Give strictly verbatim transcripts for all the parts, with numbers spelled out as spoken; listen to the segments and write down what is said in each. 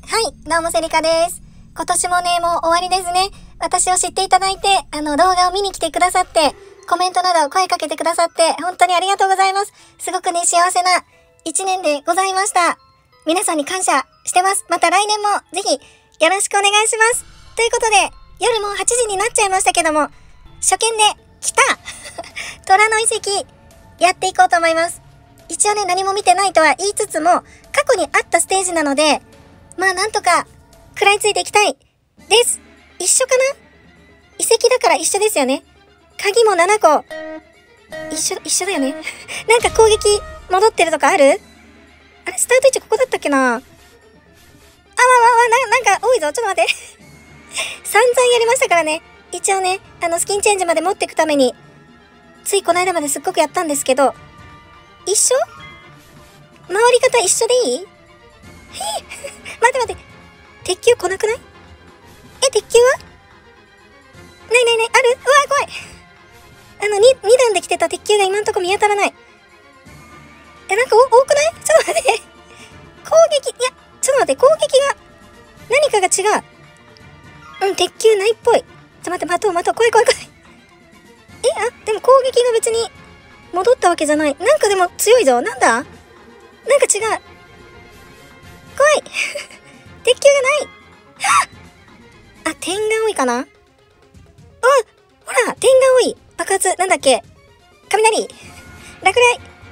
はい、どうもセリカです。今年もね、もう終わりですね。私を知っていただいて、あの動画を見に来てくださって、コメントなど声かけてくださって、本当にありがとうございます。すごくね、幸せな一年でございました。皆さんに感謝してます。また来年もぜひよろしくお願いします。ということで、夜もはちじになっちゃいましたけども、初見で来た虎の遺跡やっていこうと思います。一応ね、何も見てないとは言いつつも、過去にあったステージなので、まあなんとか食らいついていきたいです。一緒かな？遺跡だから一緒ですよね。鍵もななこ。一緒、一緒だよね。なんか攻撃戻ってるとかある？あれ、スタート位置ここだったっけな？あわわわ、な、なんか多いぞ。ちょっと待って。散々やりましたからね。一応ね、あのスキンチェンジまで持っていくために、ついこの間まですっごくやったんですけど、一緒？回り方一緒でいい？待って待って。鉄球来なくない？え、鉄球はないないない、ある？うわ、怖い。あの、に、二段で来てた鉄球が今んとこ見当たらない。え、なんかお、多くない？ちょっと待って。攻撃、いや、ちょっと待って、攻撃が、何かが違う。うん、鉄球ないっぽい。ちょっと待って、待とう待とう、怖い怖い怖い。え、あ、でも攻撃が別に、戻ったわけじゃない。なんかでも強いぞ。なんだ？なんか違う。怖い。鉄球がない。あ、点が多いかな？うん、ほら、点が多い。爆発、なんだっけ？雷。落雷。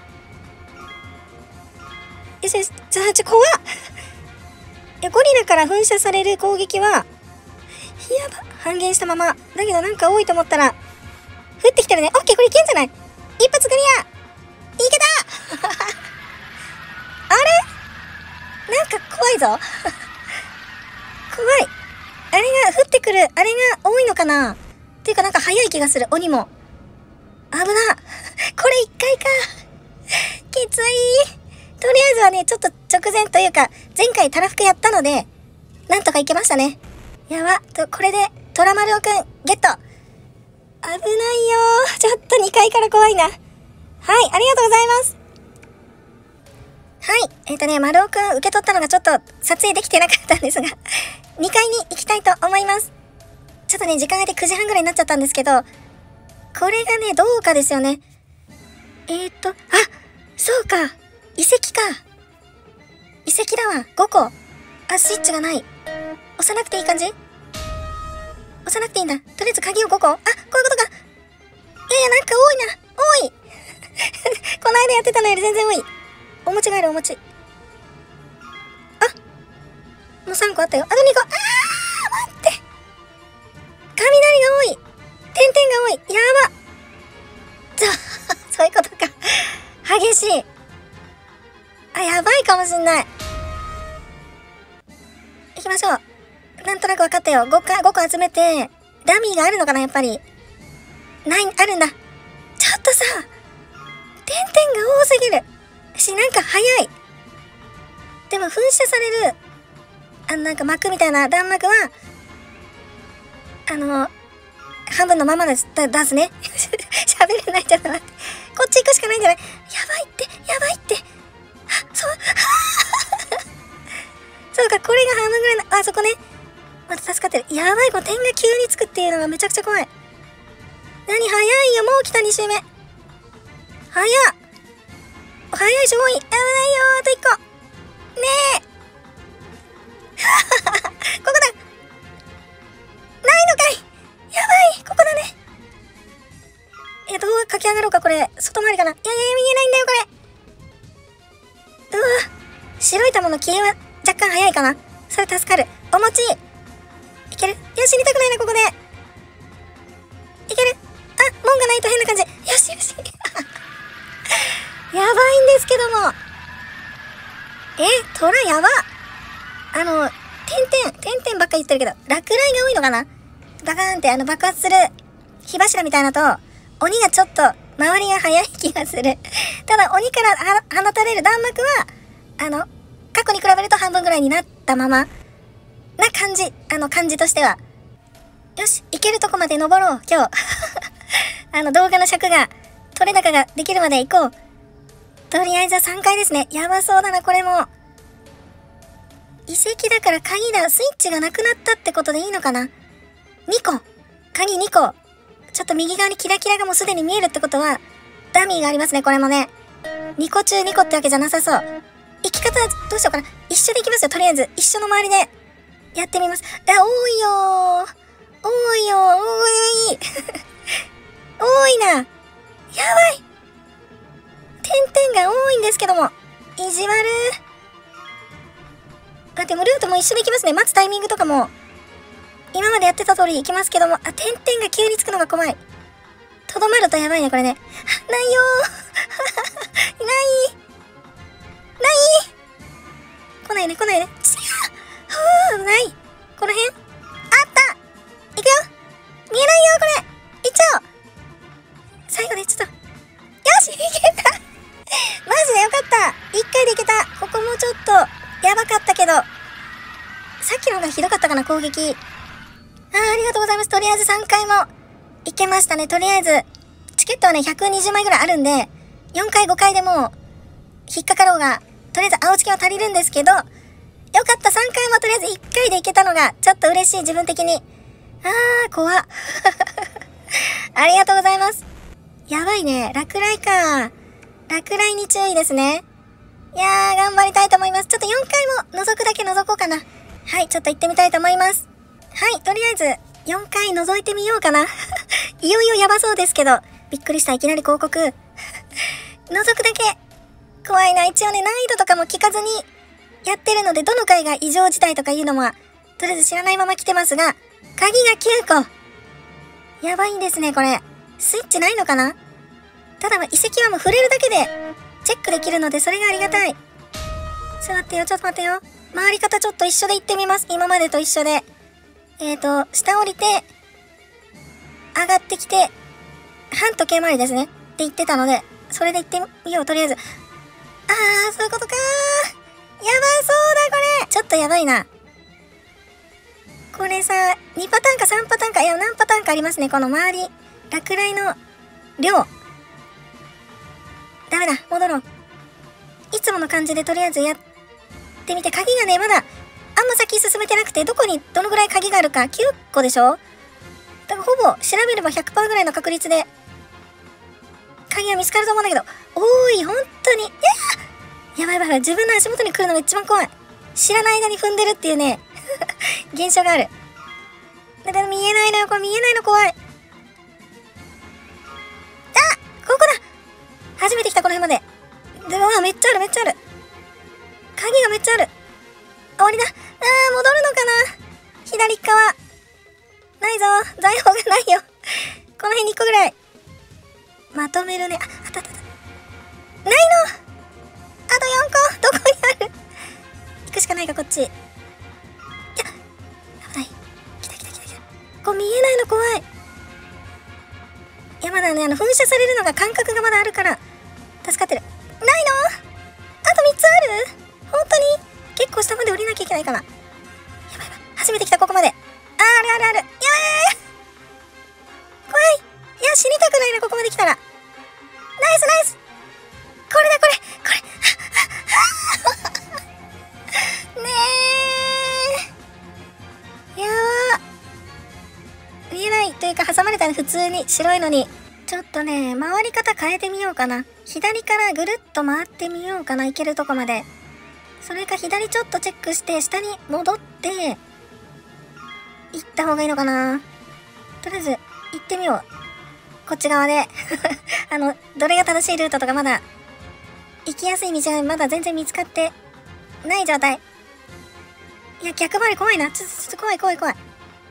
よしよし、ちょ、ちょ、怖っ。いや、ゴリラから噴射される攻撃は、やば、半減したまま。だけどなんか多いと思ったら、降ってきてるね。オッケー、これいけんじゃない？一発クリア！いけたあれ？なんか怖いぞ。怖い。あれが降ってくる、あれが多いのかな？っていうかなんか早い気がする、鬼も。危な。これ一回か。きつい。とりあえずはね、ちょっと直前というか、前回たらふくやったので、なんとかいけましたね。やば。と、これで、トラマルオくん、ゲット。危ないよー。ちょっとにかいから怖いな。はい、ありがとうございます。はい。えっとね、丸尾くん受け取ったのがちょっと撮影できてなかったんですが、にかいに行きたいと思います。ちょっとね、時間がでくじはんぐらいになっちゃったんですけど、これがね、どうかですよね。えーっと、あ、そうか。遺跡か。遺跡だわ。ごこ。あ、スイッチがない。押さなくていい感じ？押さなくていいんだ。とりあえず鍵をごこ。あ、こういうことか。いやいや、なんか多いな。多い。この間やってたのより全然多い。お餅がある、お餅。あ、もうさんこあったよ。あとにこ。あー、待って。雷が多い。点々が多い。やば。そう、そういうことか。激しい。あ、やばいかもしんない。行きましょう。なんとなく分かったよ。ごか、ごこ集めて、ダミーがあるのかな、やっぱり。ない、あるんだ。ちょっとさ、点々が多すぎる。し、なんか早い。でも噴射される、あのなんか膜みたいな弾幕は、あの、半分のままです、だ出すね。喋れないじゃん。待って。こっち行くしかないんじゃない？やばいって、やばいって。あ、そう、そうか、これが半分ぐらいの、あそこね。また助かってる。やばい、この点が急につくっていうのがめちゃくちゃ怖い。何、早いよ、もう来たに周目。早っ。早いし、もういい。危ないよ、あといっこ。ねえ。ここだ。ないのかい。やばい、ここだね。え、どう駆け上がろうか、これ。外回りかな。いやいや、見えないんだよ、これ。うわ。白い玉の消えは若干早いかな。それ助かる。お餅。いける？いや、死にたくないな、ここで。いける？あ、門がないと変な感じ。よしよし。やばいんですけども。え、トラやば。あの、点々、点々ばっか言ってるけど、落雷が多いのかな？バカーンってあの爆発する火柱みたいなと、鬼がちょっと周りが早い気がする。ただ鬼から放たれる弾幕は、あの、過去に比べると半分ぐらいになったまま、な感じ、あの感じとしては。よし、行けるとこまで登ろう、今日。あの動画の尺が、取れ高ができるまで行こう。とりあえずはさんかいですね。やばそうだな、これも。 遺跡だから鍵だ。スイッチがなくなったってことでいいのかな？ に 個。鍵にこ。ちょっと右側にキラキラがもうすでに見えるってことは、ダミーがありますね、これもね。にこ中にこってわけじゃなさそう。行き方はどうしようかな。一緒で行きますよ、とりあえず。一緒の周りで。やってみます。あ、多いよー。多いよー。多い。多いな。やばい。点々が多いんですけども。意地悪。あ、でもルートも一緒で行きますね。待つタイミングとかも。今までやってた通り行きますけども。あ、点々が急につくのが怖い。とどまるとやばいね、これね。ないよー。ない。ない来ないね、来ないね。ちゃーふーない。この辺あった。行くよ。見えないよ、これ。行っちゃおう。最後でちょっと。よし、いけた。マジでよかった。一回でいけた。ここもちょっと、やばかったけど。さっきの方がひどかったかな、攻撃。あー、ありがとうございます。とりあえずさんかいも、いけましたね。とりあえず、チケットはね、ひゃくにじゅうまいぐらいあるんで、よんかいごかいでもう、引っかかろうが、とりあえず青チケは足りるんですけど、よかった、さんかいもとりあえずいっかいでいけたのが、ちょっと嬉しい、自分的に。あー、怖っ。ありがとうございます。やばいね、落雷か。落雷に注意ですね。いやー、頑張りたいと思います。ちょっとよんかいも覗くだけ覗こうかな。はい、ちょっと行ってみたいと思います。はい、とりあえず、よんかい覗いてみようかな。いよいよやばそうですけど、びっくりした、いきなり広告。覗くだけ。怖いな。一応ね、難易度とかも聞かずにやってるので、どの回が異常事態とかいうのも、とりあえず知らないまま来てますが、鍵がきゅうこ。やばいんですね、これ。スイッチないのかな？ただ、遺跡はもう触れるだけでチェックできるので、それがありがたい。ちょっと待ってよ、ちょっと待ってよ。回り方ちょっと一緒で行ってみます。今までと一緒で。えーと、下降りて、上がってきて、半時計回りですね。って言ってたので、それで行ってみよう、とりあえず。あー、そういうことかー。やばそうだ、これ。ちょっとやばいな。これさ、にパターンかさんパターンか、いや、何パターンかありますね。この周り。落雷の量。ダメだ、戻ろう。いつもの感じでとりあえずやってみて、鍵がね、まだ、あんま先進めてなくて、どこにどのぐらい鍵があるか、きゅうこでしょ？だからほぼ調べれば ひゃくパーセント ぐらいの確率で、鍵は見つかると思うんだけど、おーい、ほんとに、いやーやばいやばいやばい、自分の足元に来るのが一番怖い。知らない間に踏んでるっていうね、現象がある。だから見えないのよ、これ見えないの怖い。あ、ここだ。初めて来た、この辺まで。でも、めっちゃある、めっちゃある。鍵がめっちゃある。終わりだ。あー、戻るのかな。左側。ないぞ。財宝がないよ。この辺にいっこぐらい。まとめるね。あ、あったあったあった。ないの。あとよんこ。どこにある。行くしかないか、こっち。いや、危ない。来た来た来た来た。こう見えないの怖い。いや、まだね、あの、噴射されるのが感覚がまだあるから、助かってる。ないの？あとみっつある？本当に？結構下まで降りなきゃいけないかな。やばいやばい。初めて来た、ここまで。あー、あるあるある。やばい。怖い。いや、死にたくないな、ここまで来たら。ナイスナイス。これだ、これ。これ。ねえ。やばー。見えないというか、挟まれたら普通に白いのに。ちょっとね、回り方変えてみようかな。左からぐるっと回ってみようかな。行けるとこまで。それか左ちょっとチェックして、下に戻って、行った方がいいのかな。とりあえず、行ってみよう。こっち側で。あの、どれが正しいルートとかまだ、行きやすい道はまだ全然見つかってない状態。いや、逆回り怖いな。ちょっと、ちょっと怖い怖い怖い。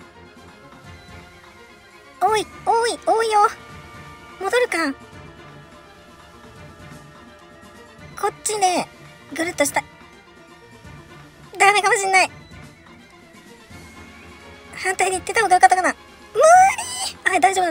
おい、おい、おいよ。戻るか。こっちで、ぐるっとした。ダメかもしんない。反対に行ってた方がよかったかな。無理。はい、大丈夫だった。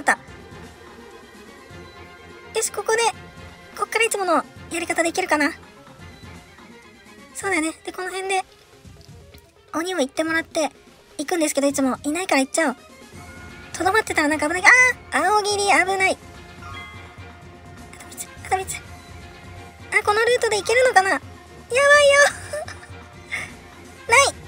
よし、ここで、こっからいつものやり方でいけるかな。そうだよね。で、この辺で、鬼を行ってもらって、行くんですけど、いつもいないから行っちゃおう。とどまってたらなんか危ない。あー、青霧危ない。あとみっつ、あとみっつ。あ、このルートで行けるのかな。やばいよ。ない。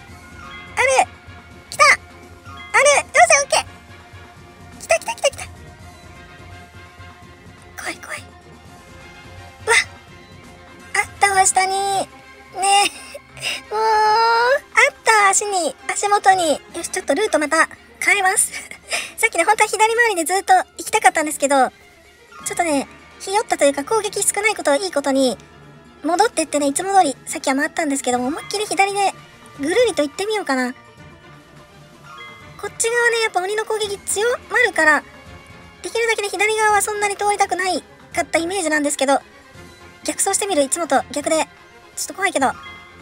た足に、足元に。よし、ちょっとルートまた変えます。さっきね、本当は左回りでずっと行きたかったんですけど、ちょっとね、ひよったというか攻撃少ないことはいいことに、戻ってってね、いつも通りさっきは回ったんですけども、思いっきり左でぐるりと行ってみようかな。こっち側ね、やっぱ鬼の攻撃強まるから、できるだけね、左側はそんなに通りたくないかったイメージなんですけど、逆走してみる、いつもと逆で。ちょっと怖いけど。行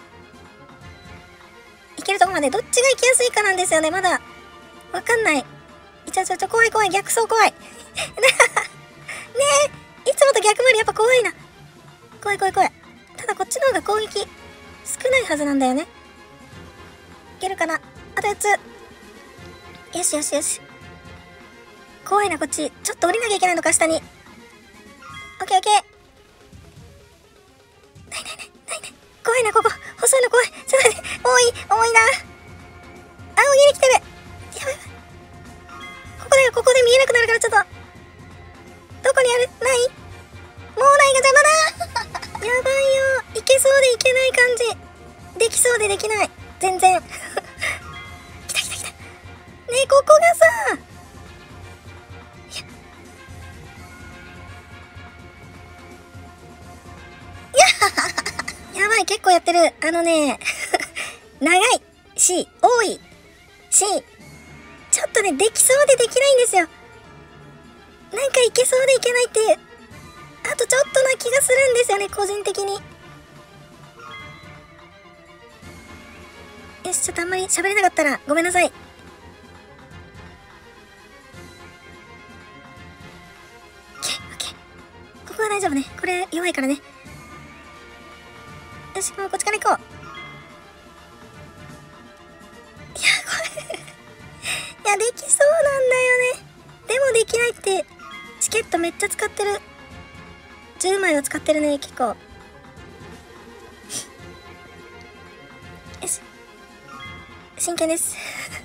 けるとこまでどっちが行きやすいかなんですよね、まだ。わかんない。ちょちょちょ、怖い怖い、逆走怖い。ねえ、いつもと逆回りやっぱ怖いな。怖い怖い怖い。ただこっちの方が攻撃少ないはずなんだよね。いけるかな。あとよっつ。よしよしよし。怖いな、こっち。ちょっと降りなきゃいけないのか、下に。オッケーオッケー。ないないないないない。怖いな、ここ。細いの怖い。ちょっと待って。多い、多いな。あ、大喜利来てる。やばいやばい。ここだよ、ここで見えなくなるから、ちょっと。どこにある？ない？もうないが邪魔だ。やばいよ。いけそうでいけない感じ。できそうでできない。全然。来た来た来た。ねえ、ここがさ。やばい、結構やってる。あのね、長いし、多いし、ちょっとね、できそうでできないんですよ。なんかいけそうでいけないって、あとちょっとな気がするんですよね、個人的に。よし、ちょっとあんまり喋れなかったらごめんなさい。オッケー、オッケー。ここは大丈夫ね。これ弱いからね。よし、もうこっちから行こう。いや、これいや、できそうなんだよね。でもできないって、チケットめっちゃ使ってる。じゅうまいを使ってるね、結構。よし。真剣です。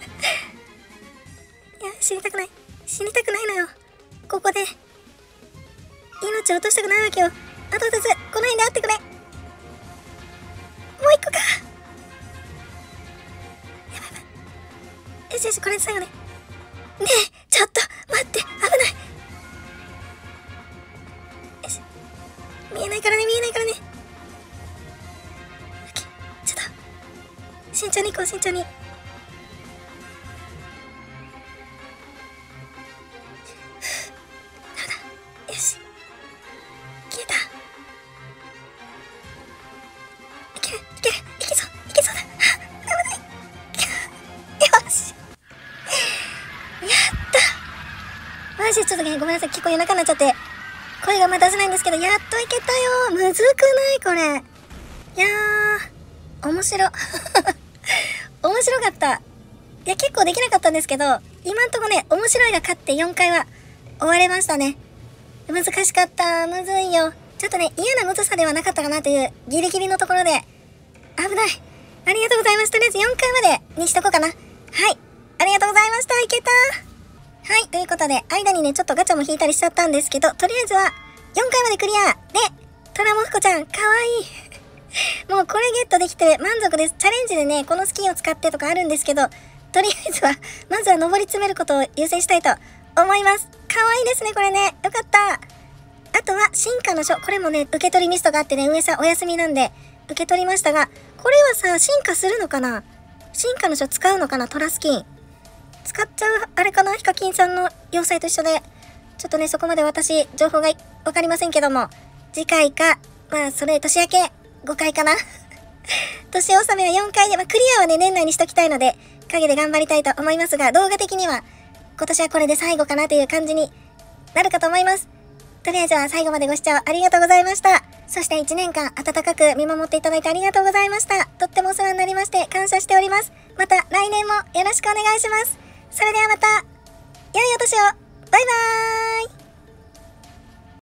いや、死にたくない。死にたくないのよ。ここで。命を落としたくないわけよ。あとふたつ、この辺で会ってくれ。もう一個か。やばいやばい。よしよし、これで最後ね。ねえ、ちょっと待って、危ない。よし。見えないからね、見えないからね。オッケー。ちょっと、慎重に行こう、慎重に。ダメだ。よし。消えた。いける、いける、いけそう、いけそうだ。危ない。よし。やったマジちょっとね、ごめんなさい。結構夜中になっちゃって、声がまだ出せないんですけど、やっといけたよ。むずくないこれ。いやー、面白。面白かった。いや、結構できなかったんですけど、今んとこね、面白いが勝ってよんかいは終われましたね。難しかった。むずいよ。ちょっとね、嫌なむずさではなかったかなというギリギリのところで、危ない。ありがとうございました。とりあえずよんかいまでにしとこうかな。はい。ありがとうございました。いけた。はい。ということで、間にね、ちょっとガチャも引いたりしちゃったんですけど、とりあえずはよんかいまでクリア。で、トラモフコちゃん、かわいい。もうこれゲットできて満足です。チャレンジでね、このスキンを使ってとかあるんですけど、とりあえずは、まずは登り詰めることを優先したいと思います。かわいいですね、これね。よかった。あとは、進化の書。これもね、受け取りミストがあってね、上さんお休みなんで、受け取りましたが、これはさ、進化するのかな？進化の書使うのかな？トラスキン。使っちゃう、あれかな？ヒカキンさんの要塞と一緒で。ちょっとね、そこまで私、情報がわかりませんけども、次回か、まあ、それ、年明け、ごかいかな？年納めはよんかいで、まあ、クリアはね、年内にしときたいので、影で頑張りたいと思いますが、動画的には、今年はこれで最後かなという感じになるかと思います。とりあえずは最後までご視聴ありがとうございました。そしていちねんかん温かく見守っていただいてありがとうございました。とってもお世話になりまして感謝しております。また来年もよろしくお願いします。それではまた、良いお年を。バイバーイ。